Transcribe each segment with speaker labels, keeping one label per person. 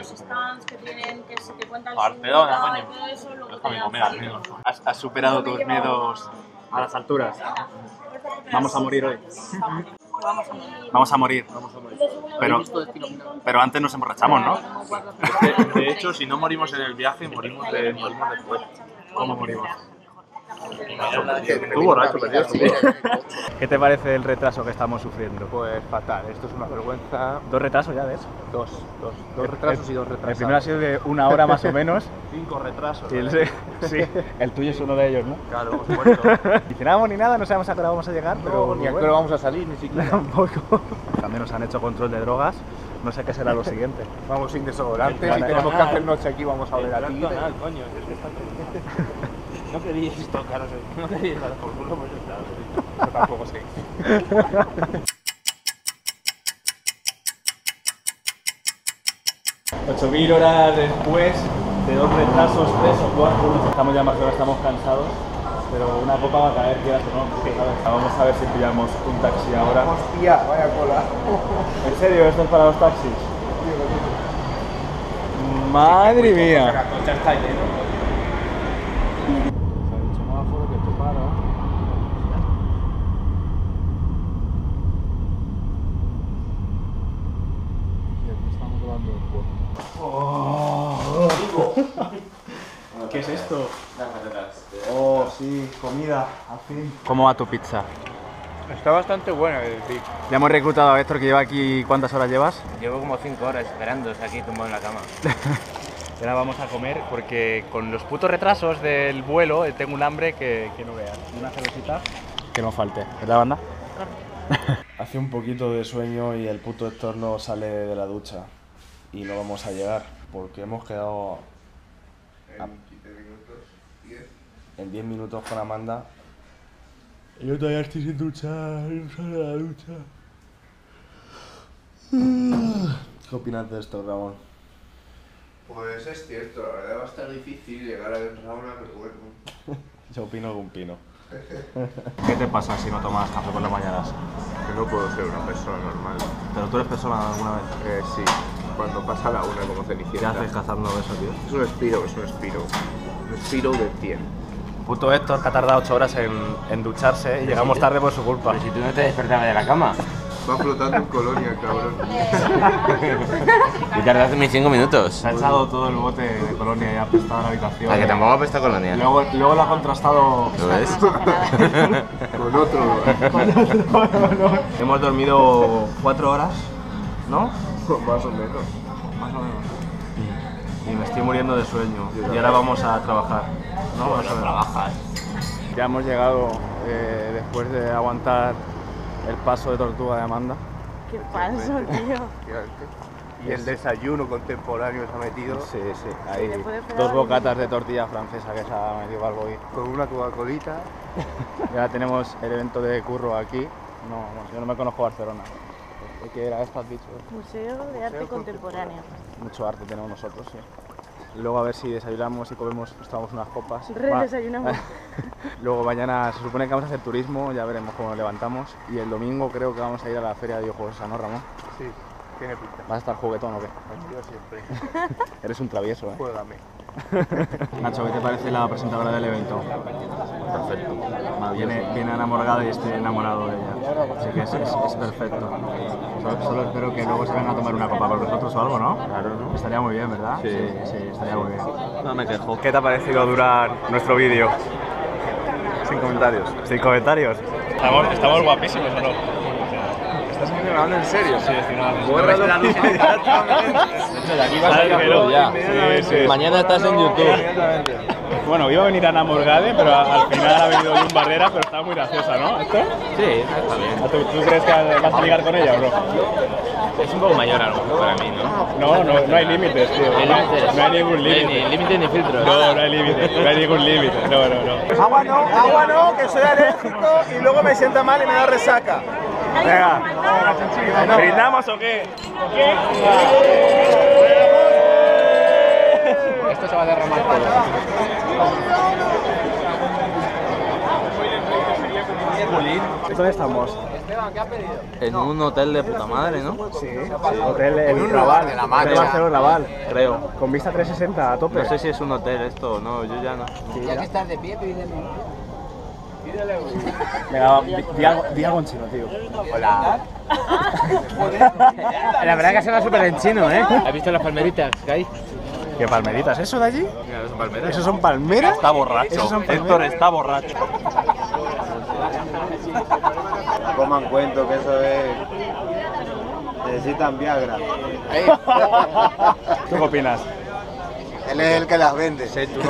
Speaker 1: los stands que tienen, que se te cuentan
Speaker 2: Barcelona,
Speaker 1: su
Speaker 2: coño.
Speaker 1: vida y todo eso, luego
Speaker 2: Déjame
Speaker 1: te
Speaker 2: comer
Speaker 1: dan-
Speaker 2: al menos. Has superado tus miedos a las alturas. Vamos a morir hoy. Vamos a morir. Pero antes nos emborrachamos, ¿no?
Speaker 3: De hecho, si no morimos en el viaje, morimos después.
Speaker 2: ¿Cómo morimos?
Speaker 3: Tú borracho, perdido.
Speaker 2: ¿Qué te parece el retraso que estamos sufriendo?
Speaker 3: Pues fatal, esto es una vergüenza.
Speaker 2: Dos retrasos ya, ¿ves?
Speaker 3: Dos retrasos y dos retrasos.
Speaker 2: El primero ha sido de 1 hora más o menos.
Speaker 3: 5 retrasos.
Speaker 2: Y sí, el tuyo es uno de ellos, ¿no?
Speaker 3: Claro, por supuesto.
Speaker 2: Ni cenamos ni nada, no sabemos a qué hora vamos a llegar, pero
Speaker 3: Ni a qué hora vamos a salir, ni siquiera.
Speaker 2: Tampoco. También nos han hecho control de drogas, no sé qué será lo siguiente.
Speaker 3: Vamos sin desodorante,
Speaker 2: El
Speaker 3: si tenemos que
Speaker 2: canal.
Speaker 3: hacer noche aquí, vamos a oler a ti.
Speaker 4: Coño, es que está no queríais tocaros, no queríais dar por culo, pues está.
Speaker 3: Yo tampoco sé.
Speaker 2: 8.000 horas después de 2 retrasos, 3 o 4, estamos ya más horas, estamos cansados, pero una copa va a caer, quieras o no, ¿sabes? Vamos a ver si pillamos un taxi ahora.
Speaker 3: Hostia, vaya cola.
Speaker 2: ¿En serio? ¿Esto es para los taxis? ¡Madre mía!
Speaker 3: La cocha está lleno.
Speaker 2: ¿Qué es esto? Oh, sí, comida, al fin. ¿Cómo va tu pizza?
Speaker 4: Está bastante buena, es decir.
Speaker 2: Ya hemos reclutado a Héctor, que lleva aquí. ¿Cuántas horas llevas?
Speaker 4: Llevo como 5 horas esperando, aquí tumbado en la cama.
Speaker 2: Y ahora vamos a comer porque con los putos retrasos del vuelo tengo un hambre que no veas. Una cervecita que no falte. ¿Verdad, banda?
Speaker 5: Hace un poquito de sueño y el puto Héctor no sale de la ducha y no vamos a llegar porque hemos quedado en 10 minutos con Amanda y yo todavía estoy sin duchar, no sale de la ducha. ¿Qué opinas de esto, Ramón?
Speaker 6: Pues es cierto, la verdad va a estar difícil llegar a ver sauna, pero bueno.
Speaker 5: Yo opino con pino.
Speaker 2: ¿Qué te pasa si no tomas café por las mañanas?
Speaker 6: Que no puedo ser una persona normal.
Speaker 2: ¿Pero tú eres persona alguna vez?
Speaker 6: Sí, cuando pasa la una como
Speaker 2: ¿Qué
Speaker 6: Cenicienta.
Speaker 2: haces cazando eso, tío?
Speaker 6: Es un Spiro, es un Spiro. Un Spiro de 100.
Speaker 2: Puto Héctor, que ha tardado 8 horas en ducharse y llegamos tarde por su culpa.
Speaker 4: Pero si tú no te despertabas de la cama.
Speaker 6: Va flotando en Colonia, cabrón.
Speaker 4: Y tardaste mis 5 minutos.
Speaker 2: Se ha echado todo el bote de Colonia y ha prestado la habitación.
Speaker 4: A que tampoco apesta Colonia.
Speaker 2: Luego lo ha contrastado.
Speaker 4: ¿Lo ves?
Speaker 6: Con otro.
Speaker 2: Hemos dormido 4 horas, ¿no?
Speaker 6: Más o menos.
Speaker 2: Más o menos. Y me estoy muriendo de sueño. Y ahora vamos a trabajar. ¿No? Vamos a trabajar. Ya hemos llegado después de aguantar el paso de tortuga de Amanda.
Speaker 1: Qué falso, tío.
Speaker 3: Y el desayuno contemporáneo se ha metido
Speaker 2: Sí, sí. Hay
Speaker 1: le puede pegar
Speaker 2: 2
Speaker 1: el
Speaker 2: bocatas de tortilla francesa que se ha metido algo hoy.
Speaker 3: con una Coca-Colita.
Speaker 2: Y ahora tenemos el evento de curro aquí. No, yo no me conozco Barcelona. ¿Qué era esto, has dicho?
Speaker 1: Museo de Arte Contemporáneo.
Speaker 2: Mucho arte tenemos nosotros, sí. Luego a ver si desayunamos y comemos, nos tomamos unas copas.
Speaker 1: Desayunamos.
Speaker 2: Luego mañana se supone que vamos a hacer turismo, ya veremos cómo nos levantamos. Y el domingo creo que vamos a ir a la feria de videojuegos, ¿no, Ramón?
Speaker 3: Sí, tiene pinta.
Speaker 2: ¿Vas a estar juguetón o qué?
Speaker 3: Yo siempre.
Speaker 2: Eres un travieso, ¿eh?
Speaker 3: Juégame.
Speaker 2: Nacho, ¿qué te parece la presentadora del evento? Perfecto. Viene enamorada y estoy enamorado de ella. Así que es perfecto. Solo espero que luego se vengan a tomar una copa con nosotros o algo, ¿no? Claro, ¿no? Estaría muy bien, ¿verdad? Sí, estaría muy bien.
Speaker 4: No me quejo.
Speaker 2: ¿Qué te ha parecido durar nuestro vídeo?
Speaker 5: Sin comentarios.
Speaker 2: ¿Sin comentarios? ¿Estamos guapísimos o no?
Speaker 5: ¿Estás grabando en serio?
Speaker 2: Sí, estoy grabando.
Speaker 5: Bórralo.
Speaker 4: De aquí vas a ir a ya.
Speaker 2: Sí.
Speaker 4: Mañana estás en YouTube.
Speaker 2: Bueno, iba a venir Ana Morgade, pero al final ha venido Jun Barrera, pero estaba muy graciosa, ¿no? ¿Esto?
Speaker 4: Sí, está bien.
Speaker 2: ¿Tú crees que vas a ligar con ella o no?
Speaker 4: Es un poco mayor a lo mejor para mí, ¿no?
Speaker 2: No hay límites, tío.
Speaker 4: No hay límites.
Speaker 2: No hay ningún límite.
Speaker 4: Ni límite ni filtro.
Speaker 2: No hay límite. No hay ningún límite. No.
Speaker 3: Agua no, que soy alérgico y luego me sienta mal y me da resaca.
Speaker 2: Venga. ¿Brindamos o qué? Esto se va a derramar todo. ¿Dónde estamos?
Speaker 3: En un hotel de puta madre, ¿no?
Speaker 5: Sí, hotel El Raval,
Speaker 6: de la Mancha.
Speaker 5: hotel Barcelona Raval,
Speaker 3: Creo.
Speaker 5: con vista 360 a tope.
Speaker 3: No sé si es un hotel esto o no, yo ya no.
Speaker 7: Ya que estás de pie, pídele.
Speaker 5: Venga, di algo en chino, tío.
Speaker 7: Hola. La verdad que se va súper en chino, ¿eh? ¿Has visto las palmeritas que hay?
Speaker 5: ¿Qué palmeritas? ¿Eso de allí?
Speaker 3: Mira, son palmeras.
Speaker 5: ¿Esos son palmeras?
Speaker 3: Está borracho.
Speaker 5: ¿Esos son
Speaker 3: Héctor
Speaker 5: palmeras?
Speaker 3: está borracho.
Speaker 8: Coman cuento que eso es. Necesitan Viagra.
Speaker 5: ¿Tú qué opinas?
Speaker 8: Él es el que las vende.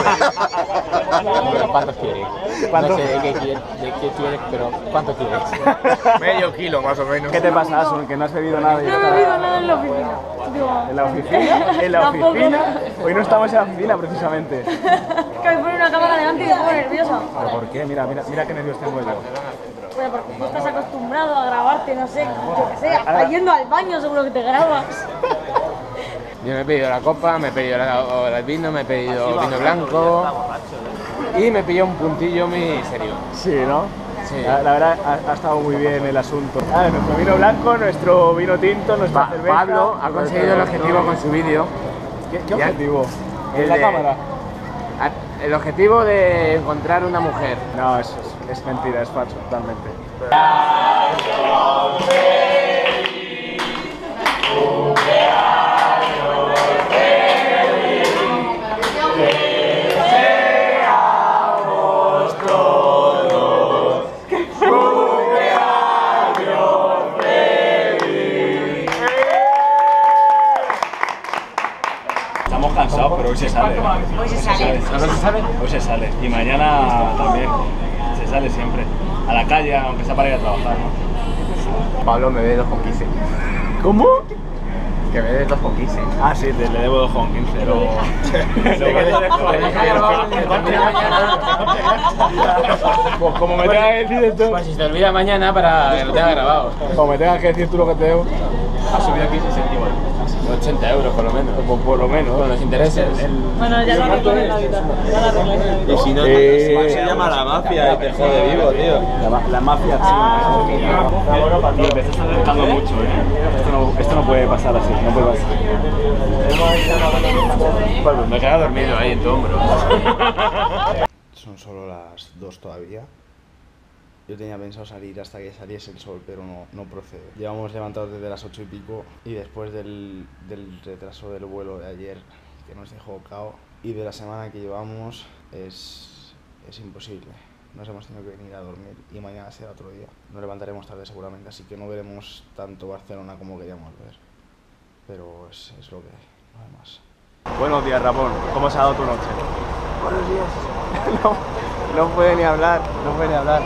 Speaker 7: Pero ¿cuántos quieres?
Speaker 5: ¿Cuántos?
Speaker 7: No sé de qué quieres, pero ¿cuánto quieres?
Speaker 6: Medio kilo más o menos.
Speaker 5: ¿Qué te pasa, Asun? Que no has bebido nada.
Speaker 1: No he bebido nada en la oficina. Digo,
Speaker 5: ¿En la oficina? ¿En la
Speaker 1: Tampoco.
Speaker 5: oficina? Hoy no estamos en la oficina, precisamente.
Speaker 1: es que me pone una cámara delante y me pongo nerviosa.
Speaker 5: ¿Pero por qué? Mira qué nervios tengo yo.
Speaker 1: Bueno, porque tú estás acostumbrado a grabarte, no sé, yo qué sé, hasta yendo al baño seguro que te grabas.
Speaker 7: Yo me he pedido la copa, me he pedido el vino, me he pedido vino blanco y me pilló un puntillo muy serio.
Speaker 5: Sí, ¿no?
Speaker 7: Sí.
Speaker 5: La verdad ha estado muy bien el asunto. Nuestro vino blanco, nuestro vino tinto, nuestra cerveza.
Speaker 7: Pablo ha conseguido el objetivo con su vídeo.
Speaker 5: ¿Qué objetivo?
Speaker 7: El
Speaker 5: ¿En la
Speaker 7: de-
Speaker 5: cámara?
Speaker 7: El objetivo de encontrar una mujer.
Speaker 5: No, es mentira, es falso, totalmente. Estamos cansados, pero hoy se sale.
Speaker 1: Hoy se sale.
Speaker 7: ¿No se sabe?
Speaker 5: Hoy se sale. Y mañana también. Se sale siempre. A la calle, aunque sea para ir a trabajar, ¿no?
Speaker 7: Pablo me ve 2,15.
Speaker 5: ¿Cómo?
Speaker 7: Que me dé 2,15.
Speaker 5: Ah, sí, le debo 2,15, pero... Pues como me tengas que decir esto...
Speaker 7: Pues si se te olvida mañana para que lo tenga grabado.
Speaker 5: Como me tengas que decir tú lo que te debo...
Speaker 7: Ha subido 15 céntimos. 80 euros por lo menos.
Speaker 5: Pues por lo menos.
Speaker 7: Con los intereses.
Speaker 1: Bueno, ya lo arreglo en la vida. Ya lo arreglo en la vida.
Speaker 3: Y si no, se llama la mafia y te jode vivo, tío.
Speaker 5: La mafia china. Y te estás acercando mucho, Esto no puede pasar así, no puede pasar.
Speaker 7: Me queda dormido ahí en tu hombro.
Speaker 5: Son solo las 2 todavía. Yo tenía pensado salir hasta que saliese el sol, pero no procede. Llevamos levantados desde las 8 y pico y después del retraso del vuelo de ayer, que nos dejó cao, y de la semana que llevamos, es imposible. Nos hemos tenido que venir a dormir y mañana será otro día. Nos levantaremos tarde seguramente, así que no veremos tanto Barcelona como queríamos ver. Pero es lo que hay, no hay más. Buenos días, Ramón. ¿Cómo se ha dado tu noche? Buenos días. No puede ni hablar, no puede ni hablar.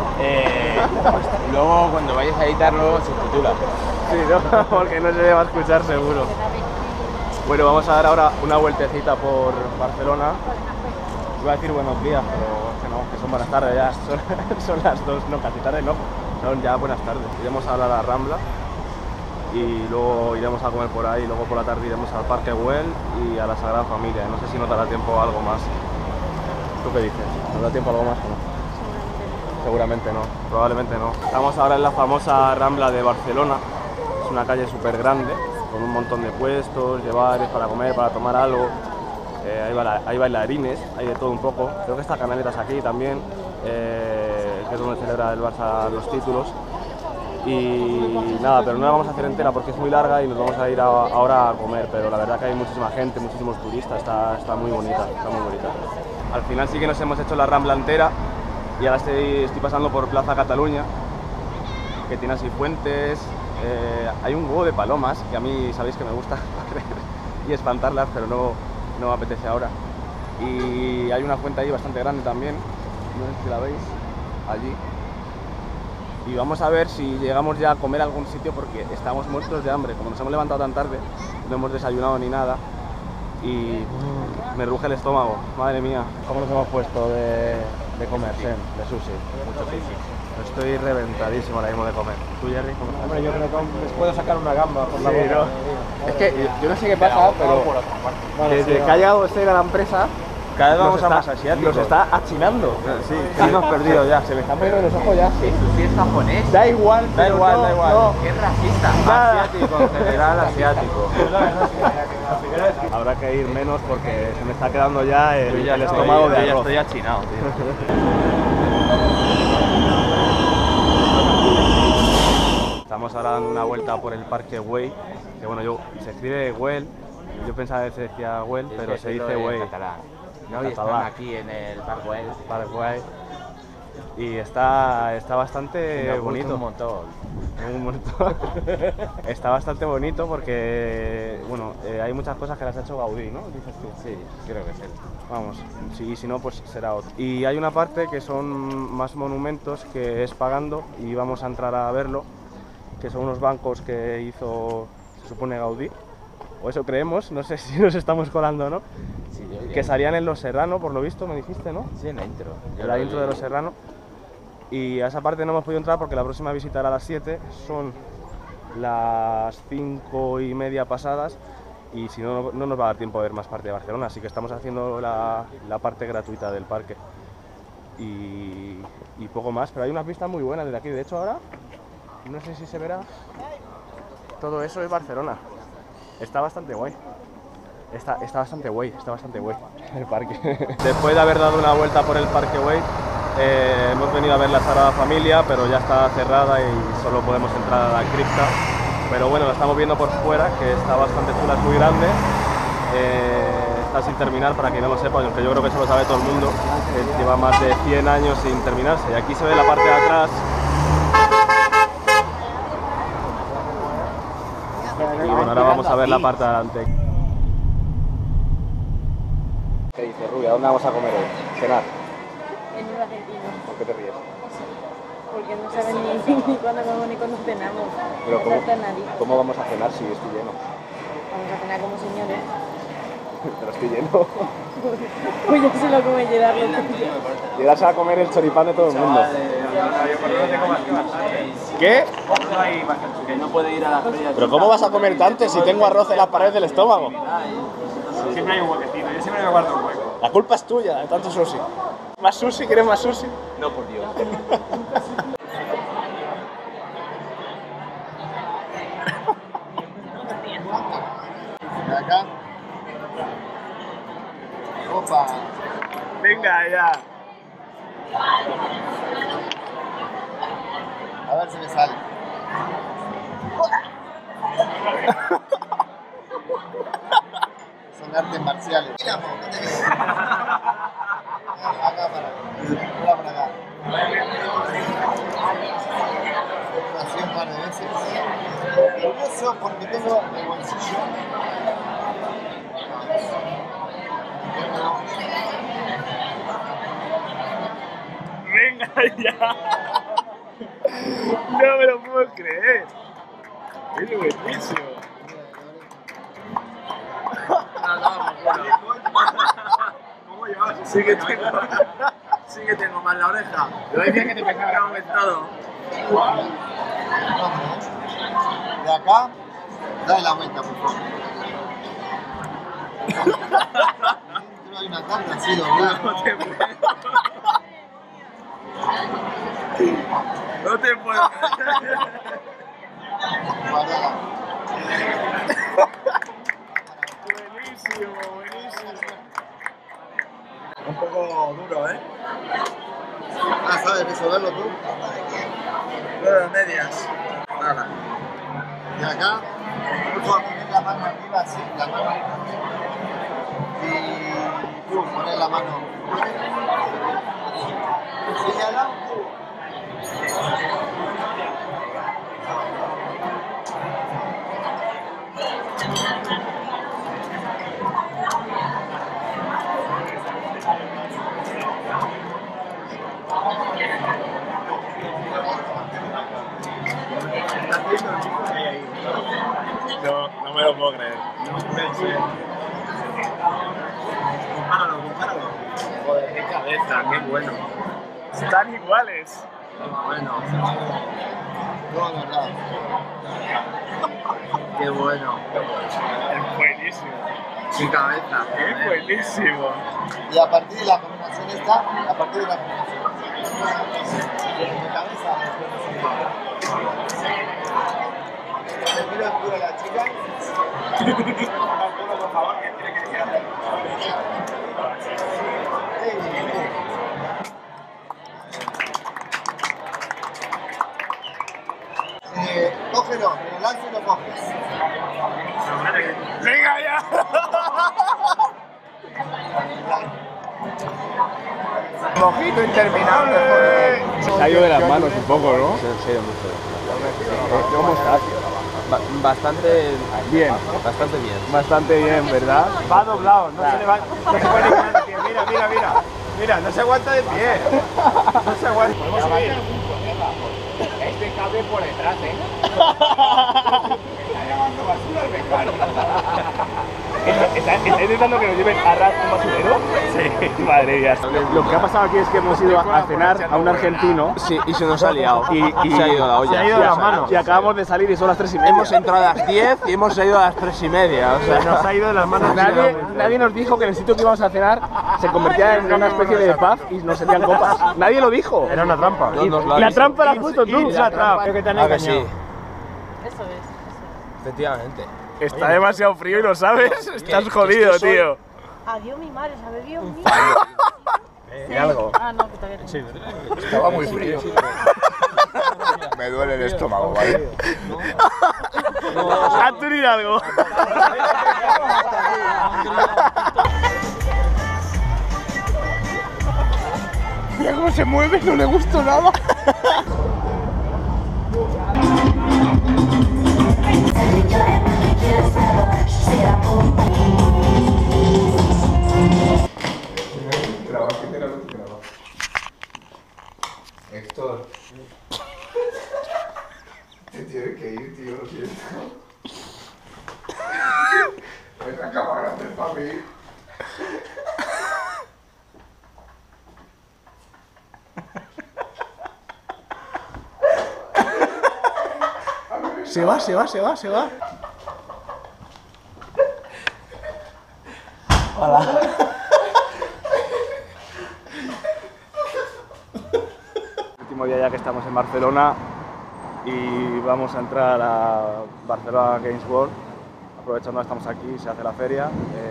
Speaker 7: Luego cuando vayas a editarlo se titula.
Speaker 5: Sí, ¿no? Porque no se le va a escuchar seguro. Bueno, vamos a dar ahora una vueltecita por Barcelona. Iba a decir buenos días, pero que son buenas tardes ya. Son las 2, no, casi tarde no. Son ya buenas tardes. Iremos ahora a la Rambla y luego iremos a comer por ahí. Luego por la tarde iremos al Parque Güell y a la Sagrada Familia. No sé si nos dará tiempo a algo más. ¿Tú qué dices? ¿Nos da tiempo a algo más o no? Seguramente no, probablemente no. Estamos ahora en la famosa Rambla de Barcelona. Es una calle súper grande, con un montón de puestos, de bares para comer, para tomar algo. Hay bailarines, hay de todo un poco. Creo que está Canaletas aquí también, que es donde celebra el Barça los títulos. Y nada, pero no la vamos a hacer entera porque es muy larga y nos vamos a ir ahora a comer. Pero la verdad que hay muchísima gente, muchísimos turistas, está muy bonita, está muy bonita. Al final sí que nos hemos hecho la Rambla entera y ahora estoy pasando por Plaza Cataluña, que tiene así fuentes. Hay un huevo de palomas, que a mí sabéis que me gusta y espantarlas, pero no me apetece ahora. Y hay una fuente ahí bastante grande también, no sé si la veis, allí. Y vamos a ver si llegamos ya a comer a algún sitio porque estamos muertos de hambre. Como nos hemos levantado tan tarde, no hemos desayunado ni nada y me ruge el estómago, madre mía. ¿Cómo nos hemos puesto de comer, Sen? De sushi. Mucho sushi. Estoy reventadísimo ahora mismo de comer. ¿Tú, Jerry, cómo estás?
Speaker 8: Hombre, yo creo que les puedo sacar una gamba por la
Speaker 5: Sí,
Speaker 8: boca.
Speaker 5: ¿no? Es que yo no sé qué pasa, pero desde que ha llegado Sega a la empresa, Cada vez vamos a más asiáticos. Nos está achinando. Sí, hemos perdido ya. Se me están poniendo los ojos ya.
Speaker 7: Sí, sí es japonés.
Speaker 5: Da igual, da igual. No.
Speaker 7: Es racista.
Speaker 5: Asiático, en general asiático. Habrá que ir menos porque se me está quedando ya el estómago de arroz.
Speaker 3: Yo ya estoy achinado, tío.
Speaker 5: Estamos ahora dando una vuelta por el Parque Güell, que bueno, se escribe Güell, yo pensaba que se decía Güell, pero se dice Güell.
Speaker 7: No, y están aquí en el Parque Güell.
Speaker 5: Y está bastante bonito.
Speaker 7: Un montón.
Speaker 5: Está bastante bonito porque, bueno, hay muchas cosas que las ha hecho Gaudí, ¿no? Dices tú.
Speaker 7: Sí, creo que sí.
Speaker 5: Vamos, y si no, pues será otro. Y hay una parte que son más monumentos, que es pagando, y vamos a entrar a verlo, que son unos bancos que hizo, se supone, Gaudí, o eso creemos, no sé si nos estamos colando o no,
Speaker 7: Sí,
Speaker 5: que salían en Los Serrano, por lo visto, me dijiste, ¿no?
Speaker 7: Sí, en la intro.
Speaker 5: En la intro de Los Serrano. Y a esa parte no hemos podido entrar porque la próxima visita era a las 7, son las 5:30 pasadas, y si no, no nos va a dar tiempo a ver más parte de Barcelona, así que estamos haciendo la parte gratuita del parque. Y poco más, pero hay unas vistas muy buenas desde aquí. De hecho, ahora, no sé si se verá, todo eso es Barcelona. Está bastante guay. Está bastante guay el parque. Después de haber dado una vuelta por el Parque Güell, hemos venido a ver la Sagrada Familia, pero ya está cerrada y solo podemos entrar a la cripta. Pero bueno, la estamos viendo por fuera, que está bastante chula, es muy grande. Está sin terminar, para quien no lo sepa, aunque yo creo que eso lo sabe todo el mundo, lleva más de 100 años sin terminarse. Y aquí se ve la parte de atrás. Y bueno, ahora vamos a ver la parte de adelante. ¿Qué dice Rubia? ¿Dónde vamos a comer hoy? Cenar.
Speaker 1: En un argentino.
Speaker 5: ¿Por qué te ríes?
Speaker 1: Porque no saben ni cuándo comemos ni cuándo cenamos.
Speaker 5: Pero
Speaker 1: Me salta el nariz.
Speaker 5: ¿cómo vamos a cenar si estoy lleno?
Speaker 1: Vamos a cenar como señores.
Speaker 5: Pero estoy lleno.
Speaker 1: Pues ya se lo come Gerard lo tuyo.
Speaker 5: Llegas a comer el choripán de todo el mundo. ¿Qué?
Speaker 3: Que no puede ir a la feria.
Speaker 5: ¿Pero cómo vas a comer tanto si tengo arroz en las paredes del estómago?
Speaker 4: Siempre hay un huequecito, yo siempre me guardo un hueco.
Speaker 5: La culpa es tuya de tanto sushi. ¿Más sushi? ¿Quieres más sushi?
Speaker 3: No, por Dios.
Speaker 8: De acá. Opa.
Speaker 5: Venga ya.
Speaker 8: A ver si me sale. Son artes marciales. Mira, mo, ¿qué te ves? Acá para acá. Así un par de veces. Orgulloso porque tengo el bolsillo.
Speaker 5: Venga ya. No me lo puedo creer. Es buenísimo.
Speaker 3: ¿Cómo llevas? Sí que tengo mal la oreja. Lo decía que te pensaba que ha aumentado.
Speaker 8: De acá, dale la vuelta, por favor. Dentro hay una carne así doblada.
Speaker 3: No te puedo.
Speaker 8: Guardala.
Speaker 5: Buenísimo, buenísimo.
Speaker 3: Un poco duro, ¿eh?
Speaker 8: Ah, ¿sabes resolverlo tú?
Speaker 3: Duro de medias. Nada.
Speaker 8: De acá, por favor, poner la mano arriba, así, la mano. Y tú, poner la mano. Señala.
Speaker 5: No me lo puedo creer.
Speaker 3: Compáralo. Joder, qué cabeza, qué bueno.
Speaker 5: Están iguales.
Speaker 3: Bueno,
Speaker 8: No, de verdad.
Speaker 3: qué bueno.
Speaker 5: Es buenísimo.
Speaker 3: Sin cabeza.
Speaker 5: ¡Qué buenísimo!
Speaker 8: Y a partir de la combinación esta, a partir de la combinación. Mi cabeza. Me miro el culo de la chica.
Speaker 3: Por favor, que tiene que quedar.
Speaker 8: Cógelo, me lo lanzo y lo coges.
Speaker 5: ¡Venga ya!
Speaker 6: Mojito interminable, joder.
Speaker 5: Se ha ido de las manos un poco, ¿no?
Speaker 7: Sí, mucho.
Speaker 5: ¿Cómo estás?
Speaker 7: Bastante
Speaker 5: Bien.
Speaker 7: Bastante bien.
Speaker 5: Bastante bien, ¿verdad?
Speaker 4: Va doblado, no se le va. No se puede quedar de pie. Mira, mira, mira. Mira, no se aguanta de pie. No se aguanta. Podemos subir.
Speaker 5: Este cable por detrás, ¿eh?
Speaker 6: Está llamando basura al becario.
Speaker 5: ¿Está intentando que nos lleven a ras un basurero? Sí, madre mía. Lo que ha pasado aquí es que hemos ido a cenar a un argentino.
Speaker 7: Sí, y se nos ha liado.
Speaker 5: Y
Speaker 7: se ha ido la olla.
Speaker 4: Se ha ido de las manos.
Speaker 5: Y acabamos de salir y son las 3:30.
Speaker 7: Hemos entrado a las 10 y hemos salido a las 3:30. O sea,
Speaker 4: Nos ha ido de las manos.
Speaker 5: Nadie nos dijo que en el sitio que íbamos a cenar se convertía en una especie de pub y nos servían copas. Nadie lo dijo.
Speaker 4: Era una trampa.
Speaker 7: no nos lo ha
Speaker 5: La
Speaker 7: visto.
Speaker 5: trampa la has puesto tú.
Speaker 4: Es la trampa. Creo que te han
Speaker 7: Ah, que
Speaker 4: engañado.
Speaker 7: sí.
Speaker 1: Eso es.
Speaker 7: Efectivamente.
Speaker 5: Está demasiado frío y lo sabes. Estás jodido, tío.
Speaker 1: Adiós, mi madre, se ha bebido un
Speaker 5: ¿Y algo?
Speaker 1: Ah, no, que todavía no.
Speaker 6: Estaba muy frío. Me duele el estómago, ¿vale?
Speaker 5: Anthony, algo.
Speaker 6: Mira cómo se mueve, no le gustó nada. Héctor. Te tienes que ir, tío, lo siento. Esta cámara es para mí.
Speaker 5: Se va, se va, se va, se va. Último día ya que estamos en Barcelona y vamos a entrar a Barcelona Games World. Aprovechando que estamos aquí, se hace la feria.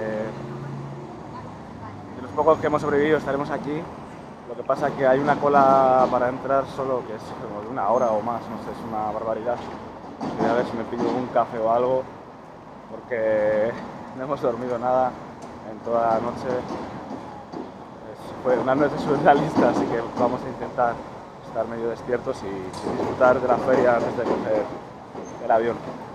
Speaker 5: De los pocos que hemos sobrevivido estaremos aquí. Lo que pasa es que hay una cola para entrar solo que es como de 1 hora o más, no sé, es una barbaridad. Voy a ver si me pido un café o algo, porque no hemos dormido nada en toda la noche. Fue una noche surrealista, así que vamos a intentar estar medio despiertos y disfrutar de la feria antes de coger el avión.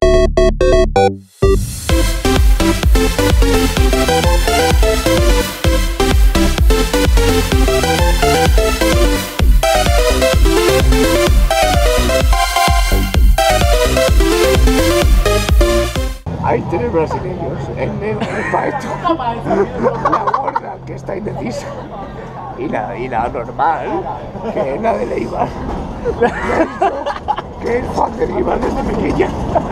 Speaker 6: Hay 3 brasileños, el negro, el paeto, la gorda que está indecisa y la normal, que es la de Leibar, que es fan de Leibar desde pequeña.